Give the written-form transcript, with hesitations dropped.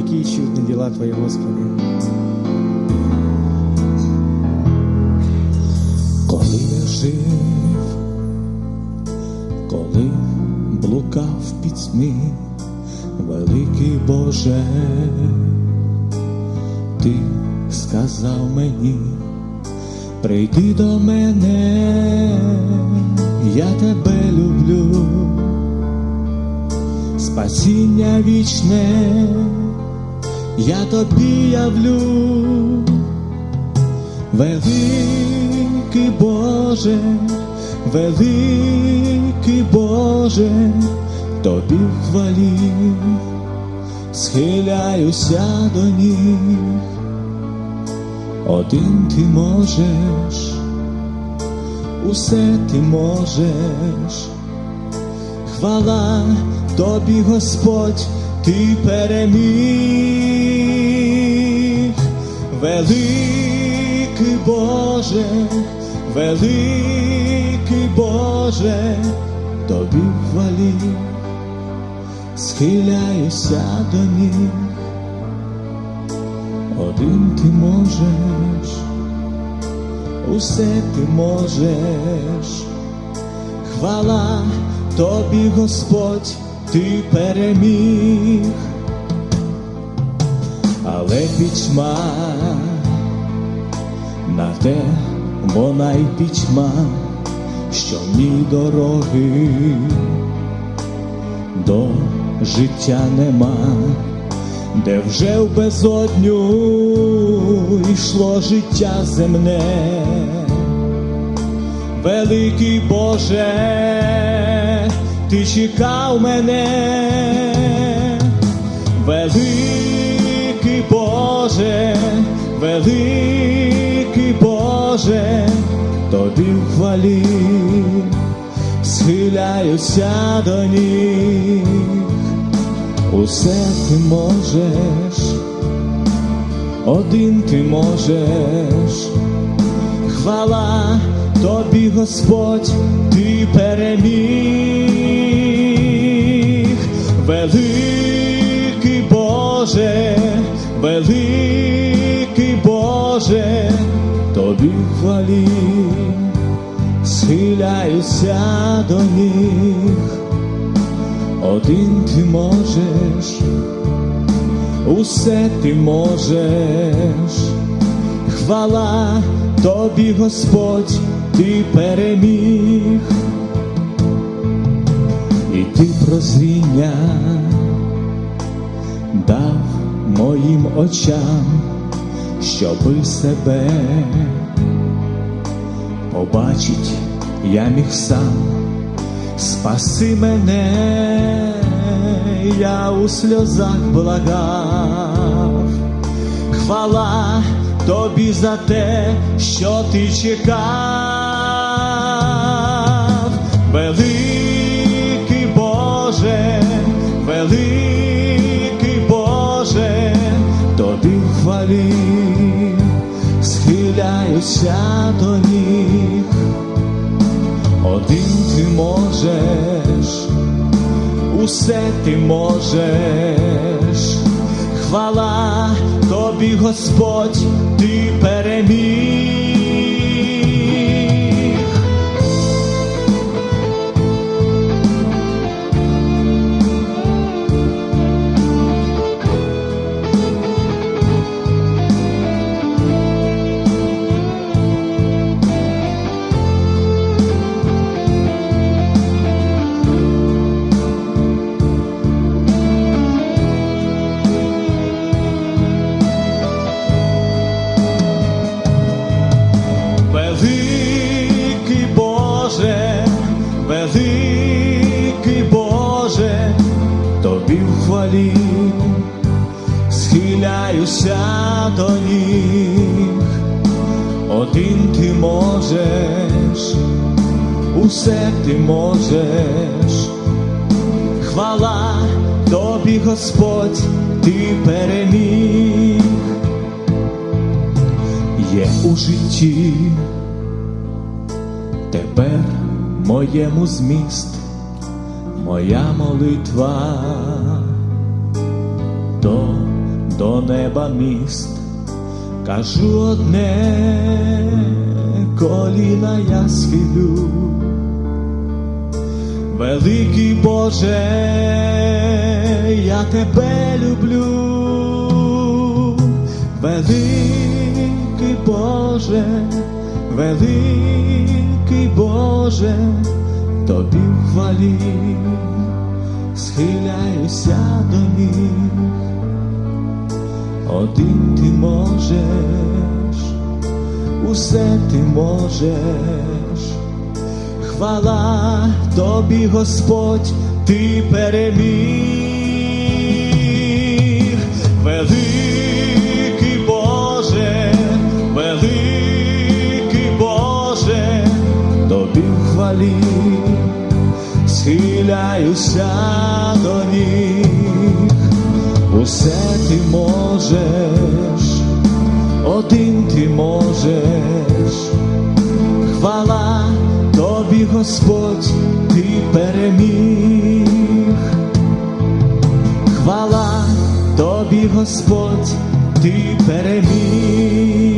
Какие чудные дела Твои, Господи. Коли я жив, коли блукав в пітьмі, великий Боже, Ти сказав мені, прийди до мене, я тебе люблю, спасіння вічне я тобі явлю. Великий Боже, великий Боже, тобі в хвалі схиляюся до ніг. Один ти можеш, усе ти можеш, хвала тобі, Господь, ти переміг. Великий Боже, великий Боже, тобі в хвалі схиляюся до ніг. Один ти можеш, усе ти можеш, хвала тобі, Господь, ти переміг. Але пітьма, на те вона й пітьма, що в ній дороги до життя нема, де вже в безодню йшло життя земне. Великий Боже, ти чекав мене. Великий Боже, великий Боже, тобі в хвалі схиляюся до ніг. Усе ти можеш, один ти можеш, хвала тобі, Господь, ти переміг. Великий Боже, великий Боже, тобі в хвалі схиляюся до ніг. Один ти можеш, усе ти можеш, хвала тобі, Господь, ти переміг. І ти прозріння дав моїм очам, щоби себе побачить я міг сам. Спаси мене, я у сльозах благав. Хвала тобі за те, що ти чекав. Великий Боже, великий Боже, тобі в хвалі схиляюся до ніг. Один ти можеш, усе ти можеш, хвала тобі, Господь, ти переміг. Великий Боже, великий Боже, тобі в хвалі схиляюся до ніг. Один ти можеш, усе ти можеш, хвала тобі, Господь, ти переміг. Є у житті тепер моєму зміст, моя молитва до до неба міст. Кажу одне, коліна я схилю. Великий Боже, я тебе люблю. Великий Боже, великий Боже, тобі в хвалі схиляюся до ніг. Один ти можеш, усе ти можеш. Хвала тобі, Господь, ти переміг. Великий Боже, великий Боже, тобі в хвалі схиляюся до ніг. Усе ти можеш, один ти можеш. Хвала тобі, Господь, ти переміг. Хвала тобі, Господь, ти переміг.